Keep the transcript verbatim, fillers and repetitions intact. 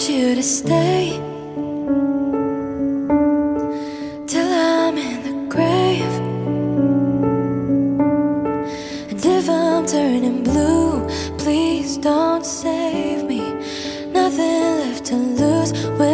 you to stay till I'm in the grave. And if I'm turning blue, please don't save me. Nothing left to lose.